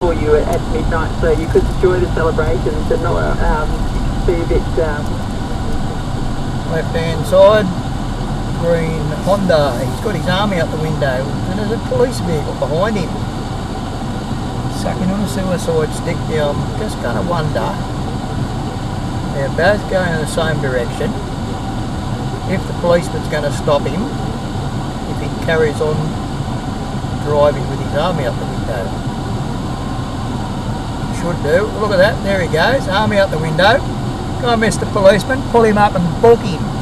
for you at midnight, so you could enjoy the celebrations and not be a bit... Left hand side, green Honda. He's got his arm out the window and there's a police vehicle behind him. Sucking on a suicide stick. Now I'm just going to wonder, they're both going in the same direction, if the policeman's going to stop him if he carries on driving with his arm out the window. Should do. Look at that, there he goes, arm out the window. Go and miss the policeman, pull him up and book him.